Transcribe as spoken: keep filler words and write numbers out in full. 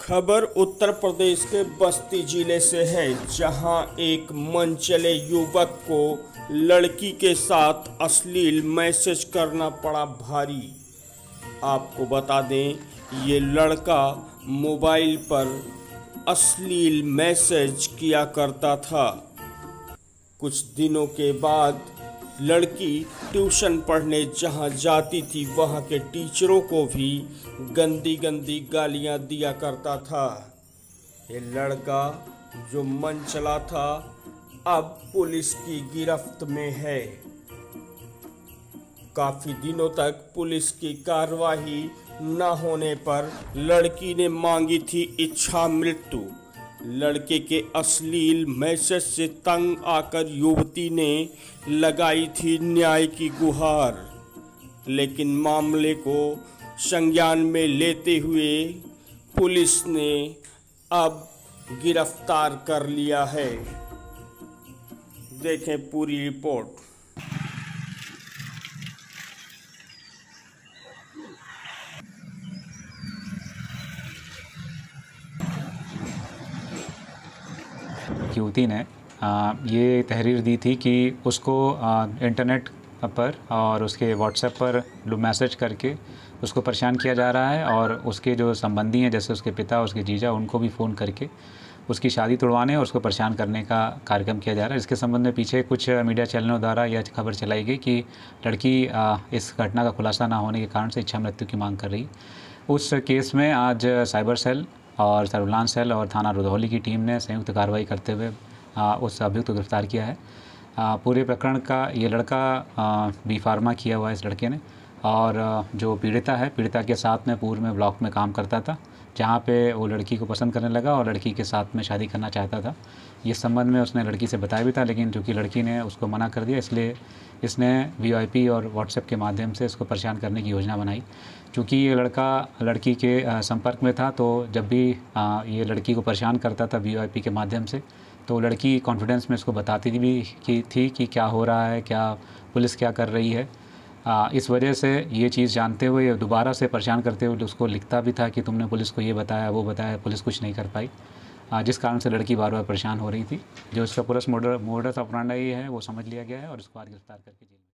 खबर उत्तर प्रदेश के बस्ती जिले से है, जहां एक मनचले युवक को लड़की के साथ अश्लील मैसेज करना पड़ा भारी। आपको बता दें, ये लड़का मोबाइल पर अश्लील मैसेज किया करता था। कुछ दिनों के बाद लड़की ट्यूशन पढ़ने जहां जाती थी, वहां के टीचरों को भी गंदी गंदी गालियां दिया करता था। ये लड़का जो मन चला था, अब पुलिस की गिरफ्त में है। काफी दिनों तक पुलिस की कार्रवाई न होने पर लड़की ने मांगी थी इच्छा मृत्यु। लड़के के अश्लील मैसेज से तंग आकर युवती ने लगाई थी न्याय की गुहार, लेकिन मामले को संज्ञान में लेते हुए पुलिस ने अब गिरफ्तार कर लिया है। देखें पूरी रिपोर्ट। युवती ने आ, ये तहरीर दी थी कि उसको आ, इंटरनेट पर और उसके व्हाट्सएप पर मैसेज करके उसको परेशान किया जा रहा है, और उसके जो संबंधी हैं जैसे उसके पिता, उसके जीजा, उनको भी फ़ोन करके उसकी शादी तोड़वाने और उसको परेशान करने का कार्यक्रम किया जा रहा है। इसके संबंध में पीछे कुछ मीडिया चैनलों द्वारा यह खबर चलाई गई कि लड़की आ, इस घटना का खुलासा ना होने के कारण से इच्छा मृत्यु की मांग कर रही। उस केस में आज साइबर सेल और सर्विलांस सेल और थाना रुधौली की टीम ने संयुक्त कार्रवाई करते हुए आ, उस अभियुक्त को गिरफ्तार किया है। आ, पूरे प्रकरण का ये लड़का बी फार्मा किया हुआ है इस लड़के ने, और आ, जो पीड़िता है, पीड़िता के साथ में पूर्व में ब्लॉक में काम करता था, जहाँ पे वो लड़की को पसंद करने लगा और लड़की के साथ में शादी करना चाहता था। ये संबंध में उसने लड़की से बताया भी था, लेकिन चूँकि लड़की ने उसको मना कर दिया, इसलिए इसने वीओआईपी और व्हाट्सएप के माध्यम से इसको परेशान करने की योजना बनाई। चूँकि ये लड़का लड़की के संपर्क में था, तो जब भी ये लड़की को परेशान करता था वीओआईपी के माध्यम से, तो लड़की कॉन्फिडेंस में इसको बताती भी कि थी कि क्या हो रहा है, क्या पुलिस क्या कर रही है। आ, इस वजह से ये चीज़ जानते हुए दोबारा से परेशान करते हुए उसको लिखता भी था कि तुमने पुलिस को ये बताया, वो बताया, पुलिस कुछ नहीं कर पाई, आ, जिस कारण से लड़की बार बार परेशान हो रही थी। जो इसका पूरा मोडस ऑपरेंडी है वो समझ लिया गया है और इसको आज गिरफ्तार करके जेल में